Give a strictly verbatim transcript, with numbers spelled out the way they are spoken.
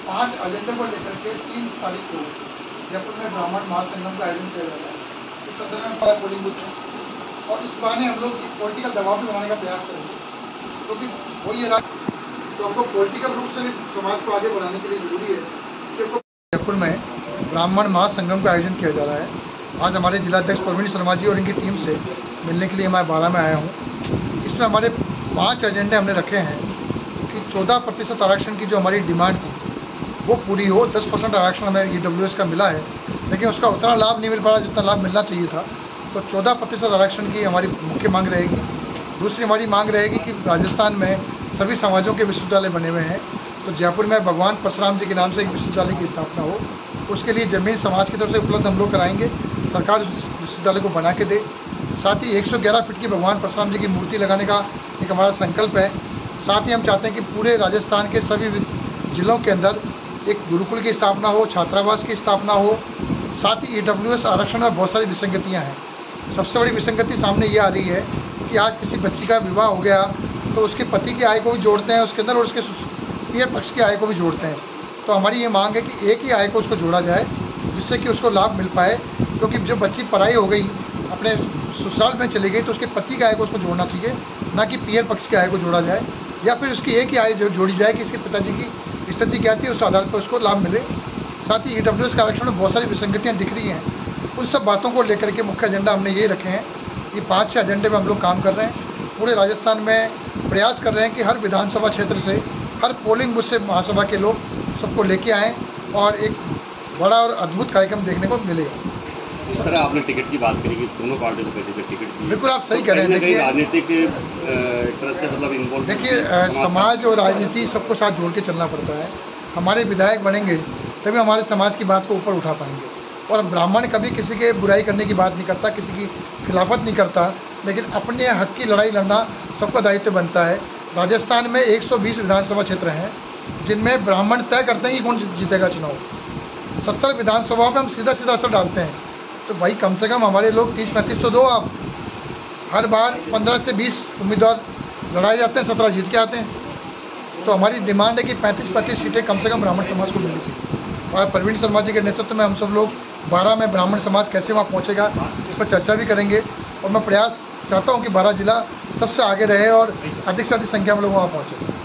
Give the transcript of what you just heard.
पांच एजेंडे को लेकर के तीन तारीख को जयपुर में ब्राह्मण महासंगम का आयोजन किया जा रहा है। इस सदन में बड़ा पोलिंग बूथ है और इस बहाने हम लोग पॉलिटिकल दबाव भी बनाने का प्रयास करेंगे, क्योंकि तो वो ये तो हमको पॉलिटिकल रूप से भी समाज को आगे बढ़ाने के लिए जरूरी है कि हमको जयपुर में ब्राह्मण महासंगम का आयोजन किया जा रहा है। आज हमारे जिलाध्यक्ष प्रवीण शर्मा जी और इनकी टीम से मिलने के लिए मैं बारह में आया हूँ। इसमें हमारे पाँच एजेंडे हमने रखे हैं कि चौदह प्रतिशत आरक्षण की जो हमारी डिमांड थी वो पूरी हो। दस परसेंट आरक्षण हमें ई डब्ल्यू एस का मिला है, लेकिन उसका उतना लाभ नहीं मिल पा रहा जितना लाभ मिलना चाहिए था। तो चौदह प्रतिशत आरक्षण की हमारी मुख्य मांग रहेगी। दूसरी हमारी मांग रहेगी कि राजस्थान में सभी समाजों के विश्वविद्यालय बने हुए हैं, तो जयपुर में भगवान परशुराम जी के नाम से एक विश्वविद्यालय की स्थापना हो। उसके लिए जमीन समाज की तरफ से उपलब्ध हम लोग कराएंगे, सरकार विश्वविद्यालय को बना के दे। साथ ही एक सौ ग्यारह फीट की भगवान परशुराम जी की मूर्ति लगाने का एक हमारा संकल्प है। साथ ही हम चाहते हैं कि पूरे राजस्थान के सभी जिलों के अंदर एक गुरुकुल की स्थापना हो, छात्रावास की स्थापना हो। साथ ही ई डब्ल्यू एस आरक्षण में बहुत सारी विसंगतियाँ हैं। सबसे बड़ी विसंगति सामने ये आ रही है कि आज किसी बच्ची का विवाह हो गया तो उसके पति की आय को भी जोड़ते हैं उसके अंदर और उसके पीयर पक्ष की आय को भी जोड़ते हैं। तो हमारी ये मांग है कि एक ही आय को उसको जोड़ा जाए, जिससे कि उसको लाभ मिल पाए। क्योंकि जो बच्ची पराई हो गई, अपने ससुराल में चली गई, तो उसके पति की आय को उसको जोड़ना चाहिए, ना कि पीयर पक्ष की आय को जोड़ा जाए। या फिर उसकी एक ही आय जो जोड़ी जाए कि उसके पिताजी की स्थिति क्या थी, उस आधार पर उसको लाभ मिले। साथ ही ई डब्ल्यू एस के आरक्षण में बहुत सारी विसंगतियाँ दिख रही हैं। उन सब बातों को लेकर के मुख्य एजेंडा हमने ये रखे हैं कि पाँच छः एजेंडे में हम लोग काम कर रहे हैं। पूरे राजस्थान में प्रयास कर रहे हैं कि हर विधानसभा क्षेत्र से, हर पोलिंग बूथ से महासभा के लोग सबको लेके आएँ और एक बड़ा और अद्भुत कार्यक्रम देखने को मिलेगा। इस तरह आपने टिकट की बात करी कि दोनों पार्टी को टिकट चाहिए। बिल्कुल आप सही कह रहे हैं। देखिए राजनीतिक तरह से मतलब इन्वॉल्व, देखिए समाज और राजनीति सबको साथ जोड़ के चलना पड़ता है। हमारे विधायक बनेंगे तभी हमारे समाज की बात को ऊपर उठा पाएंगे। और ब्राह्मण कभी किसी के बुराई करने की बात नहीं करता, किसी की खिलाफत नहीं करता, लेकिन अपने हक की लड़ाई लड़ना सबका दायित्व बनता है। राजस्थान में एक सौ बीस विधानसभा क्षेत्र हैं जिनमें ब्राह्मण तय करते हैं कि कौन जीतेगा चुनाव। सत्तर विधानसभाओं में हम सीधा सीधा असर डालते हैं। तो भाई कम से कम हमारे लोग तीस पैंतीस तो दो आप। हर बार पंद्रह से बीस उम्मीदवार लड़ाए जाते हैं, सत्रह जीत के आते हैं। तो हमारी डिमांड है कि पैंतीस पैंतीस सीटें कम से कम ब्राह्मण समाज को मिलनी चाहिए। और प्रवीण शर्मा जी के नेतृत्व में हम सब लोग बारह में ब्राह्मण समाज कैसे वहाँ पहुँचेगा इस पर चर्चा भी करेंगे। और मैं प्रयास चाहता हूँ कि बारह जिला सबसे आगे रहे और अधिक से अधिक संख्या में लोग वहाँ पहुँचे।